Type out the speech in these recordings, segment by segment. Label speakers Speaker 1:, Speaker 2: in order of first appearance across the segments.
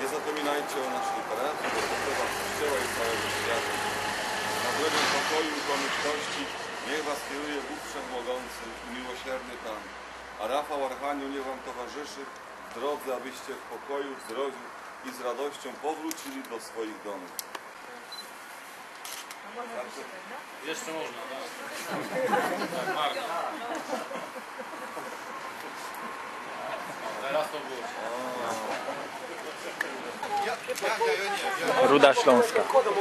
Speaker 1: Nie zapominajcie o naszej parafii, bo potrzeba Kościoła i całego świata. Na drogę pokoju i pomyślności niech was kieruje Bóg Wszechmogący i miłosierny Pan, a Rafał Archanioł niech wam towarzyszy w drodze, abyście w pokoju, w zdrowiu i z radością powrócili do swoich domów.
Speaker 2: Jeszcze można, tak? Tak, bardzo. Teraz to było.
Speaker 3: Ruda Śląska.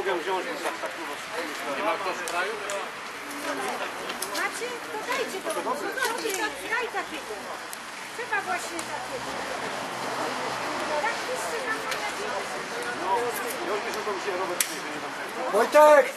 Speaker 2: Nie ma kto z kraju?
Speaker 4: Macie? To dajcie to. Daj takiego. Trzeba właśnie takiego. Tak wszyscy nam na
Speaker 5: Wojtek!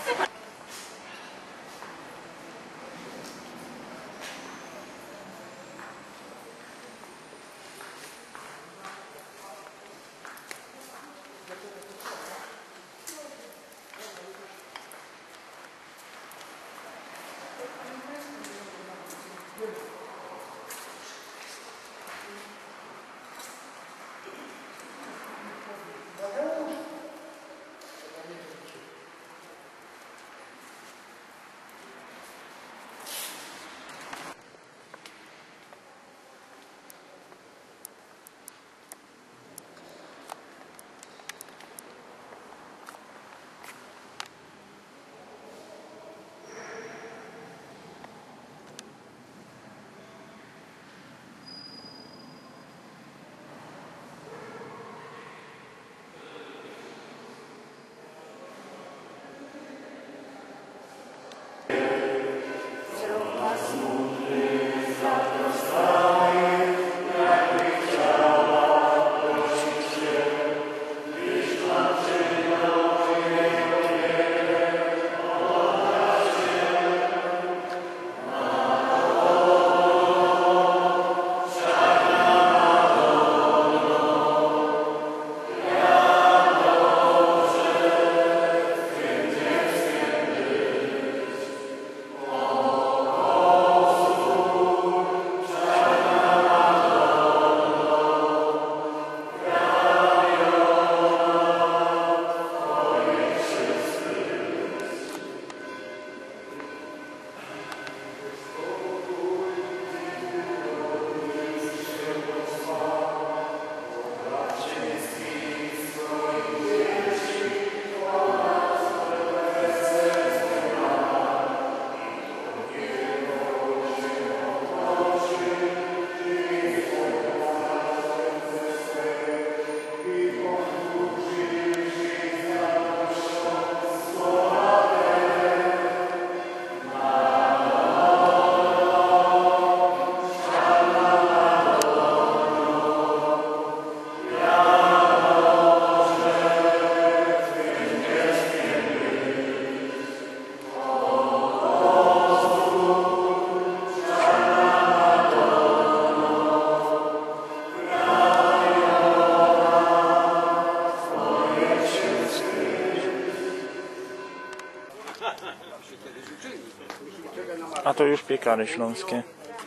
Speaker 3: A to już piekary śląskie.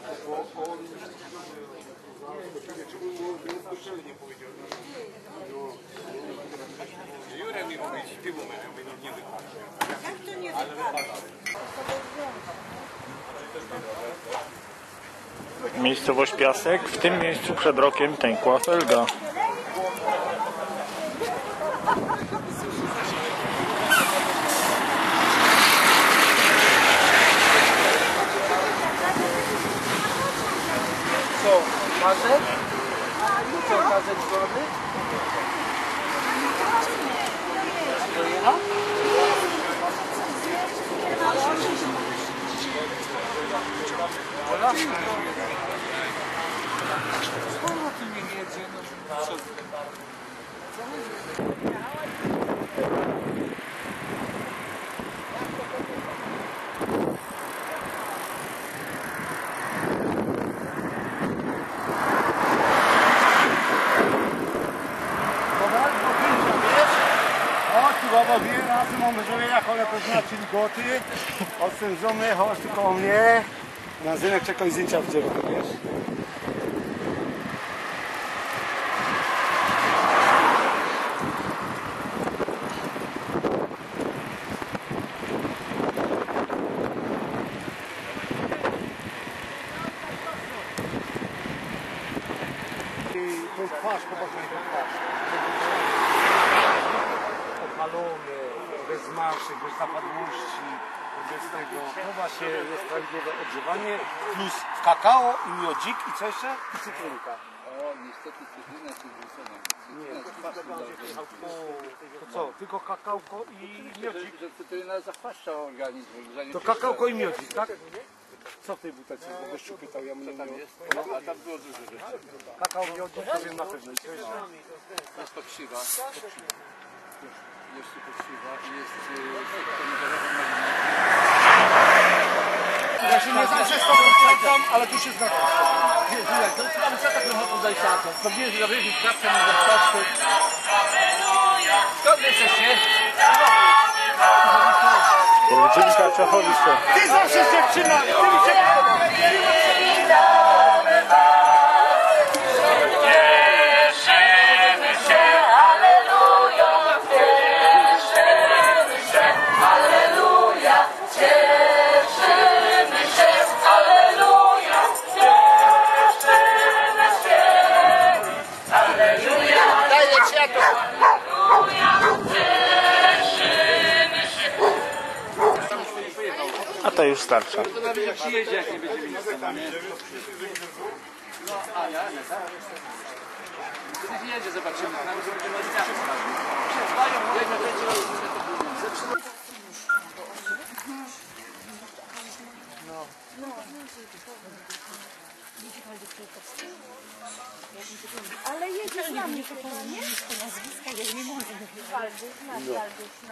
Speaker 3: Miejscowość Piasek. W tym miejscu przed rokiem pękła felga.
Speaker 5: Gazet? Co, gazet wody? Dojechał? Skoro tu nie jedzie, no co?
Speaker 6: Baba wie, razem mamy zrobienia, ale to znaczy goty, odstężone, chodź tu koło mnie. Na Zynek czekaj zdjęcia w drzewo, wiesz? twarz, popatrz na jego twarz. Opalony, bez zmarszczek, bez zapadłości, bez tego. To właśnie jest prawidłowe odżywanie. Plus kakao i miodzik i co jeszcze? I cytrynka.
Speaker 5: O, niestety cytryna czy wrzucona.
Speaker 6: Nie, to co? Tylko kakałko i miodzik?
Speaker 5: Że cytryna zachwaszcza organizm.
Speaker 6: To kakałko i miodzik, tak? Co w tej butelce? Bo gościu pytał, ja mu nie wiem.
Speaker 5: A tam było dużo rzeczy.
Speaker 6: Kakao, miodzik, to wiem na pewno. I co jeszcze?
Speaker 5: Jest pokrzywa. Jeszcze pokrzywa i jest pomidorowa malina.
Speaker 6: Ja się nie zawsze z tobą czekam, ale tu się zgadzam.
Speaker 5: Słuchaj, to tam trzeba trochę podać szatą. To wiesz, że wyjść kawkę na zastoczku. Skąd jesteście?
Speaker 3: Dziewczynka Czechowice.
Speaker 6: Ty zawsze z dziewczyna! Ty mi się
Speaker 3: A to już starcza.
Speaker 5: To nawet jak przyjedzie, jak nie będzie nic tam, nie? No, a ja, nie, tak? Kiedyś jedzie, zobaczymy. Nawet będzie na zmianę sprawdzić.
Speaker 4: Ale jedzie z nami, to nie? To nazwiska, ja nie mogę. Waldys, no.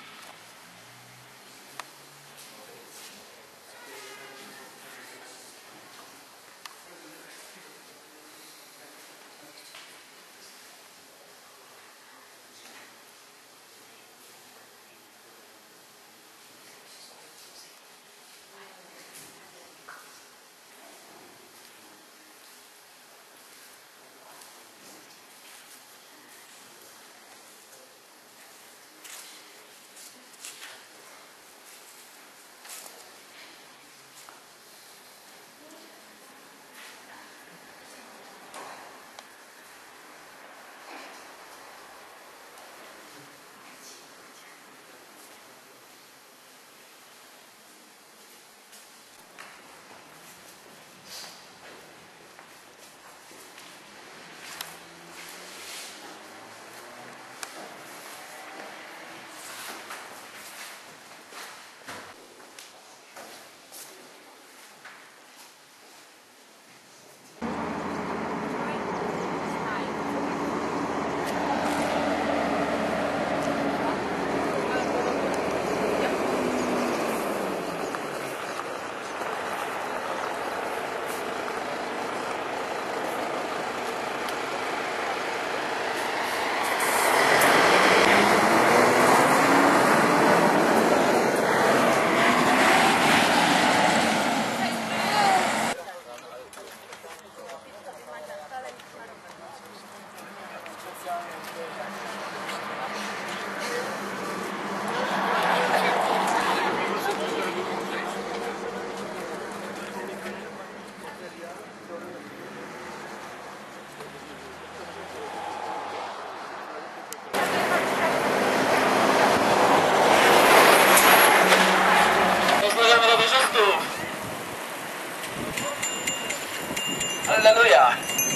Speaker 7: Alleluja!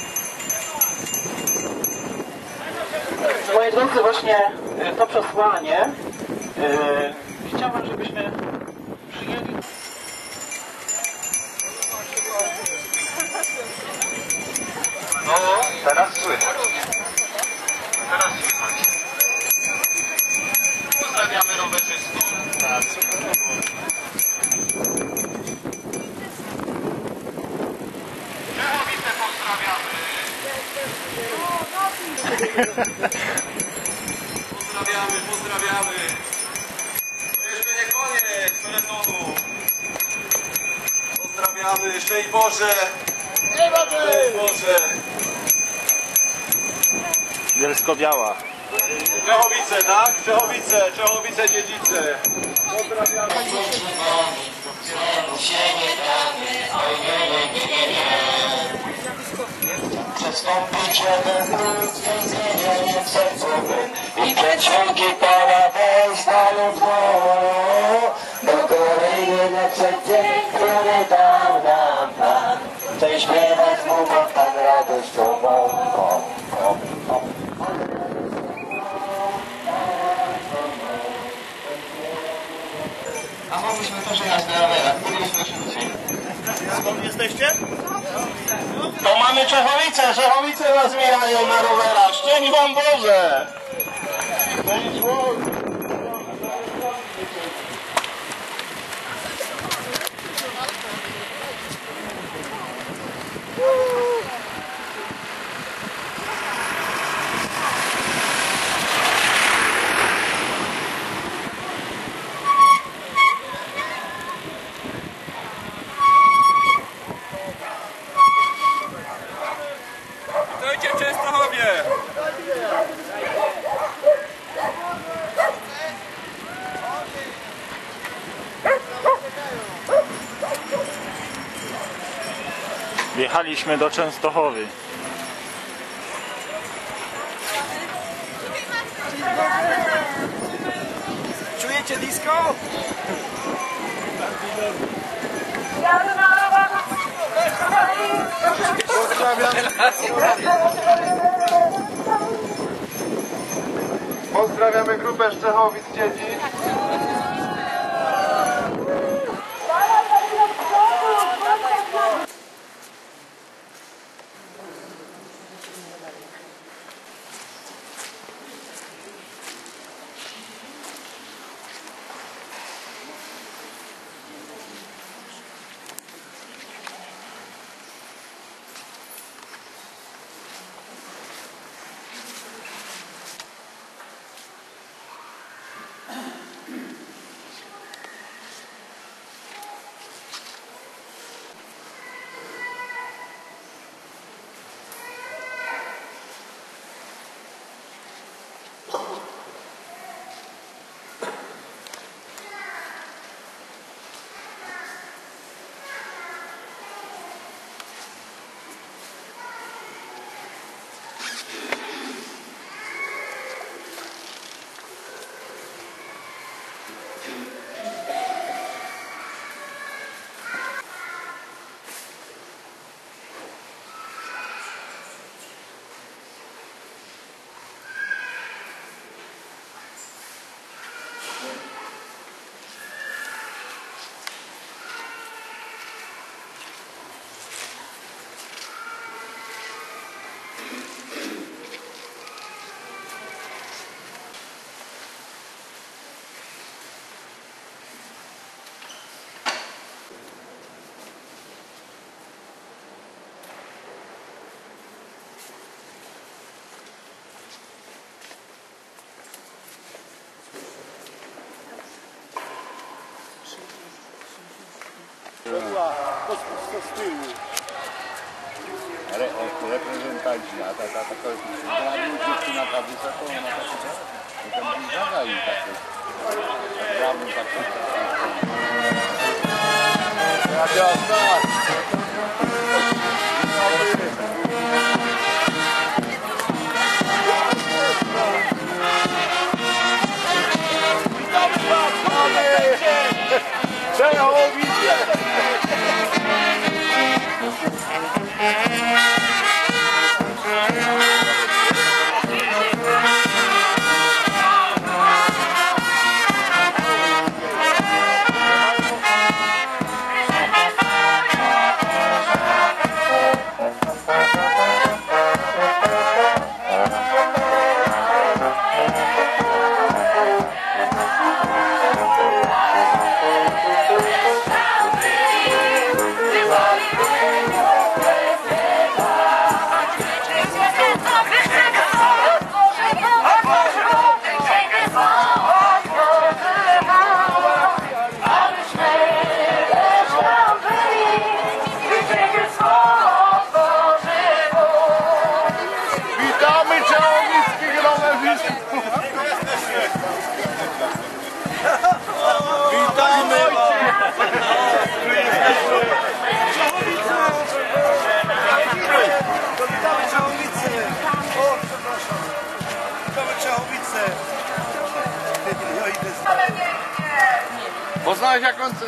Speaker 7: Moi drodzy, właśnie to przesłanie chciałbym, żebyśmy przyjęli. No, teraz słychać. Teraz słychać. Pozdrawiamy rowerzystów. Czechowice pozdrawiamy. Pozdrawiamy. To jeszcze nie koniec peletonu. Pozdrawiamy. Szczęść Boże. Szczęść Boże.
Speaker 3: Bielsko-Biała.
Speaker 7: Czechowice, tak? Czechowice dziedzice. Pozdrawiamy.
Speaker 8: Przestąpić jeden lud, zmienienie w sercu mym i przedsionki Pana wejścia lub do góry jednak przed dzień, który dał nam Pan. Chcę śpiewać mu, bo Pan radością mą. A mogliśmy też jechać na rowerach, byliśmy szybciej.
Speaker 7: Skąd jesteście?
Speaker 8: To mamy Czechowice, Czechowice nas mijają na rowerach. Szczęść wam Boże! Szczęść Boże!
Speaker 7: Witajcie w Częstochowie!
Speaker 3: Wjechaliśmy do Częstochowy.
Speaker 6: Czujecie disco?
Speaker 7: Pozdrawiamy grupę Szczechowic dzieci.
Speaker 9: Reprezentanci, a taka dziewczyna ta wysoka, ona taka zaga i takie. Poznałeś jak on...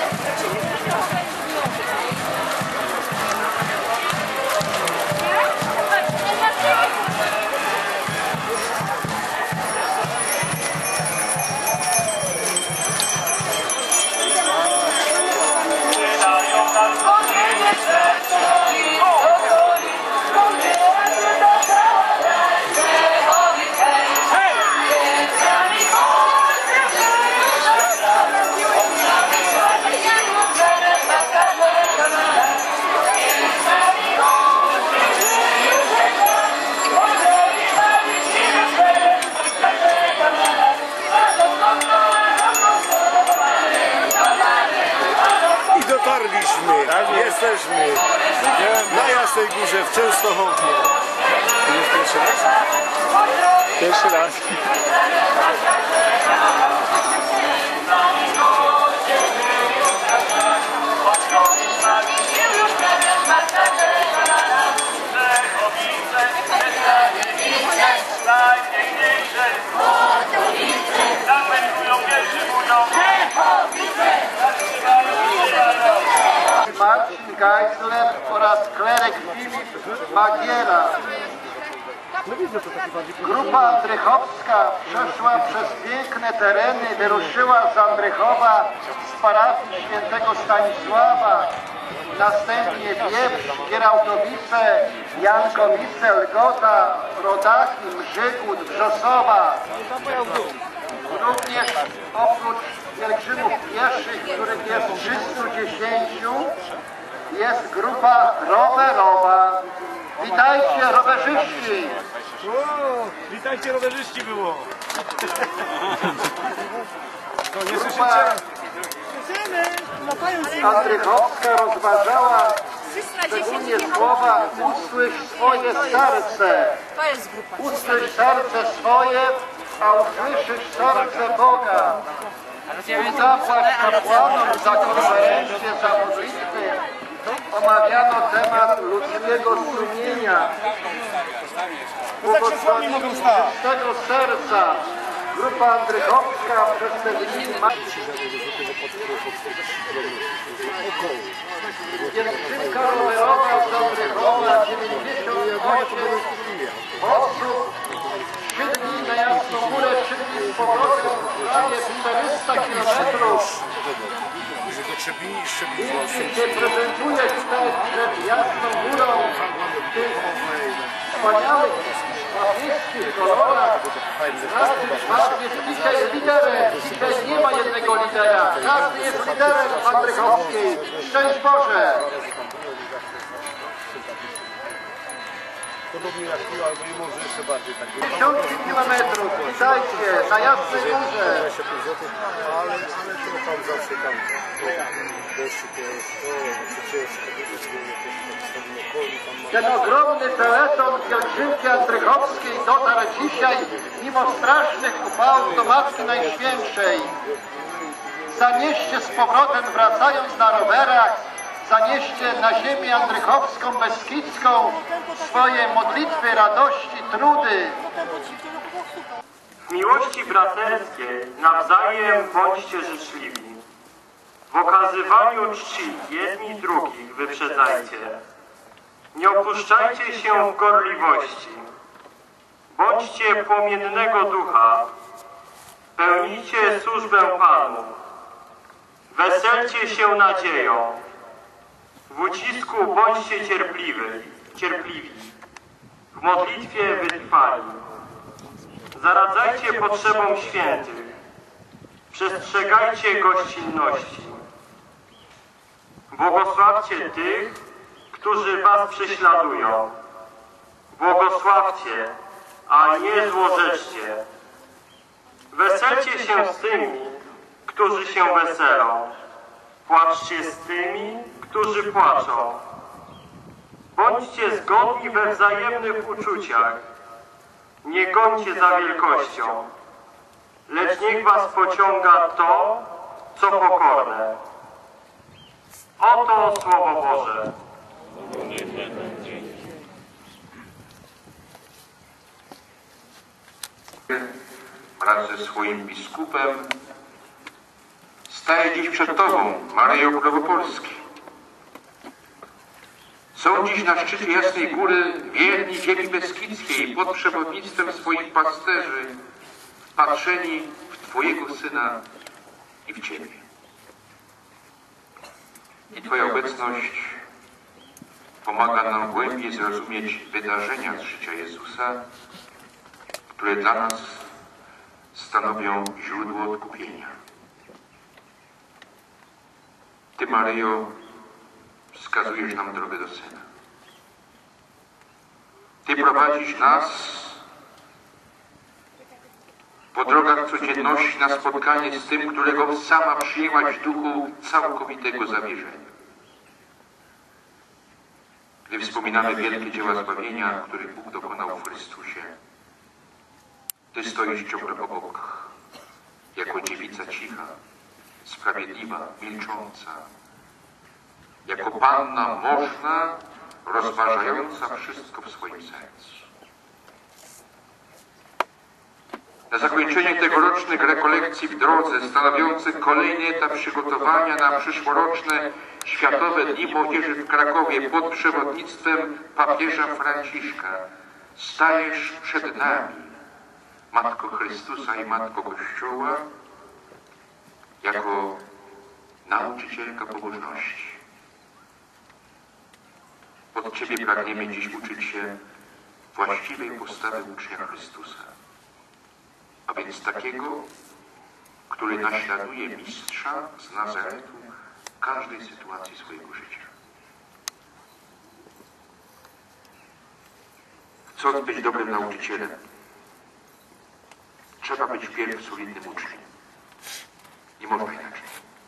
Speaker 6: I dotarliśmy, jesteśmy na Jasnej Górze w Częstochowie.
Speaker 3: Jest pierwszy raz? Pierwszy raz.
Speaker 7: Marcin Geisler oraz klerek Filip Magiera. Grupa Andrychowska przeszła przez piękne tereny, wyruszyła z Andrychowa z parafii świętego Stanisława, następnie Wieprz, Gierałtowice, Jankowice, Lgota, Rodaki, Mrzygłód, Wrzosowa. Również oprócz pielgrzymów pieszych, których jest 310, jest grupa rowerowa. Witajcie rowerzyści!
Speaker 6: Witajcie rowerzyści było.
Speaker 7: Grupa Andrychowska rozważała szczególnie słowa usłysz swoje serce. Usłysz serce swoje, a usłyszysz serce Boga. Zapłać kapłanom za konferencję, za modlitwy. Omawiano temat ludzkiego sumienia. Błogosławieństwo czystego serca. Grupa Andrychowska przez te dni ma... Pielgrzymka rowerowa z Andrychowa, 98 osób. 3 dni na Jasną Górę, 3 dni z powrotem, prawie 400 kilometrów. I się prezentuje tutaj przed Jasną Górą w tych wspaniałych papieskich kolorach. Każdy jest dzisiaj liderem. Dzisiaj nie ma jednego lidera. Każdy jest liderem w Andrychowskiej. Szczęść Boże!
Speaker 6: Podobnie jak tu, albo i może jeszcze bardziej. Tak.
Speaker 7: 1000 kilometrów, witajcie, na Jasnej Górze.
Speaker 6: Ale to tam zawsze tam deszcz to jest przecież
Speaker 7: Ten ogromny peleton pielgrzymki andrychowskiej dotarł dzisiaj, mimo strasznych upałów, do Matki Najświętszej. Zanieście z powrotem, wracając na rowerach, zanieście na ziemię andrychowską, beskidzką swoje modlitwy, radości, trudy.
Speaker 10: W miłości braterskiej nawzajem bądźcie życzliwi. W okazywaniu czci jedni drugich wyprzedzajcie. Nie opuszczajcie się w gorliwości. Bądźcie płomiennego ducha. Pełnijcie służbę Panu. Weselcie się nadzieją. W ucisku bądźcie cierpliwi. W modlitwie wytrwali. Zaradzajcie potrzebom świętych. Przestrzegajcie gościnności. Błogosławcie tych, którzy was prześladują. Błogosławcie, a nie złorzeczcie. Weselcie się z tymi, którzy się weselą. Płaczcie z tymi, którzy płaczą. Bądźcie zgodni we wzajemnych uczuciach. Nie gońcie za wielkością, lecz niech was pociąga to, co pokorne. Oto Słowo Boże.
Speaker 11: wraz ze swoim biskupem staje dziś przed Tobą, Maryjo Królowo Polski. Są dziś na szczycie Jasnej Góry wierni ziemi beskidzkiej pod przewodnictwem swoich pasterzy, wpatrzeni w Twojego Syna i w Ciebie. I Twoja obecność pomaga nam głębiej zrozumieć wydarzenia z życia Jezusa, które dla nas stanowią źródło odkupienia. Ty, Maryjo, wskazujesz nam drogę do Syna. Ty prowadzisz nas po drogach codzienności na spotkanie z tym, którego sama przyjęłaś w duchu całkowitego zawierzenia. Gdy wspominamy wielkie dzieła zbawienia, których Bóg dokonał w Chrystusie, Ty stoisz ciągle obok, jako dziewica cicha, sprawiedliwa, milcząca, jako panna można, rozważająca wszystko w swoim sercu. Na zakończenie tegorocznych rekolekcji w drodze, stanowiących kolejny etap przygotowania na przyszłoroczne Światowe Dni Młodzieży w Krakowie pod przewodnictwem papieża Franciszka, stajesz przed nami, Matko Chrystusa i Matko Kościoła, jako nauczycielka pobożności. Od Ciebie pragniemy dziś uczyć się właściwej postawy ucznia Chrystusa, a więc takiego, który naśladuje mistrza z Nazaretu w każdej sytuacji swojego życia. Chcąc być dobrym nauczycielem, trzeba być wpierw solidnym uczniem. Nie można inaczej.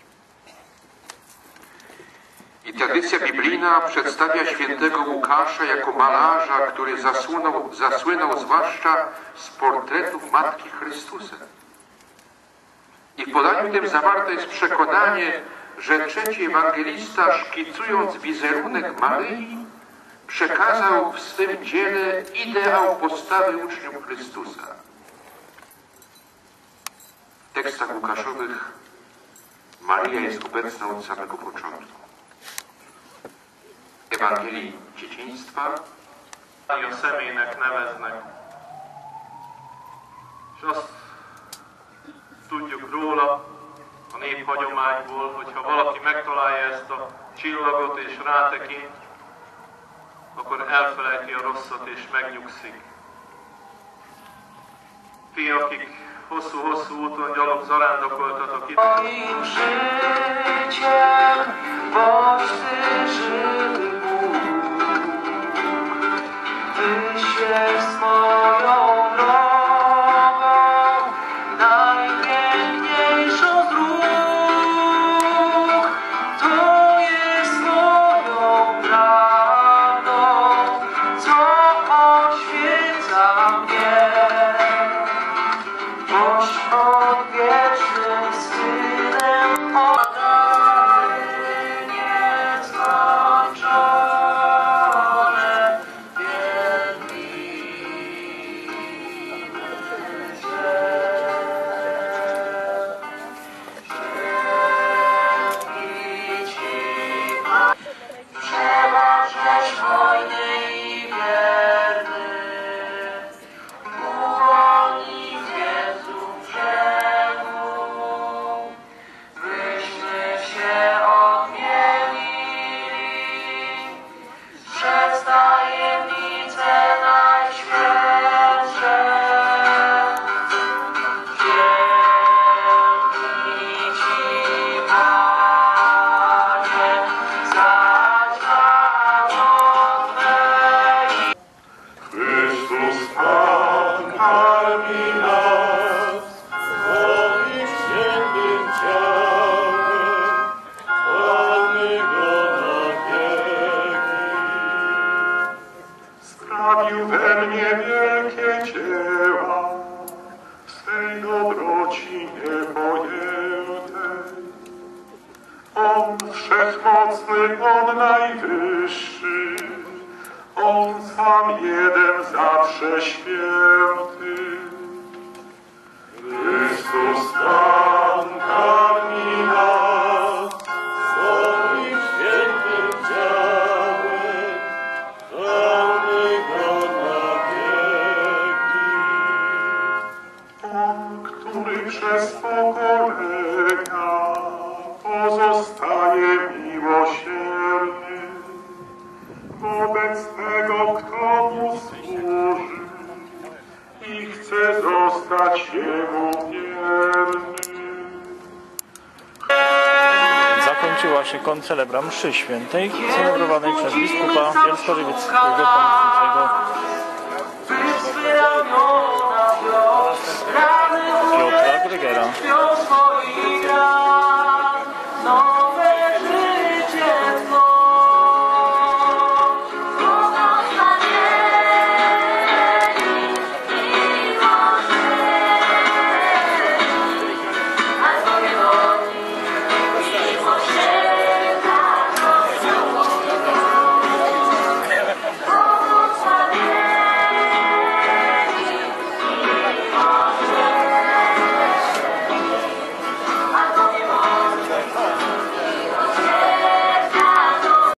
Speaker 11: I tradycja biblijna przedstawia świętego Łukasza jako malarza, który zasłynął zwłaszcza z portretów Matki Chrystusa. I w podaniu tym zawarte jest przekonanie, że trzeci ewangelista, szkicując wizerunek Maryi, przekazał w swym dziele ideał postawy uczniów Chrystusa. W tekstach Łukaszowych Maryja jest obecna od samego początku. Ewangelii dzieciństwa
Speaker 10: a személynek neveznek. És azt tudjuk róla, a néphagyomágyból, hogyha valaki megtalálja ezt a csillagot és rátekint, akkor elfelejti a rosszat és megnyugszik. Ti, akik hosszú-hosszú úton gyalog zarándokoltatok itt.
Speaker 8: Moim życiem, boś Ty żywy Bóg, Tyś jest moją drogą, najpiękniejszą z dróg. To jest moją prawdą, co oświeca mnie. Boś odwiecznym Synem podany nieskończone wielki Ci przebaczesz wojny i wierny, uwolnić Jezu brzegu, byśmy się odmienili przez tajemnice najświętsze. Dzięki Ci, Panie, za zbawienie Twe.
Speaker 12: Chrystus Pan karmi nas swoim świętym ciałem, chwalmy Go na wieki. Sprawił we mnie wielkie dzieła, swej dobroci niepojętej. On wszechmocny, On najwyższy, On sam jeden zawsze święty. Chrystus Pan karmi nas swoim świętym ciałem, chwalmy Go na wieki. On, który przez pokolenia pozostaje miłosierny wobec tego, kto mu służy i chce zostać Jemu wierny.
Speaker 3: Zakończyła się koncelebra mszy świętej, celebrowanej przez biskupa bielsko-żywieckiego pomocniczego.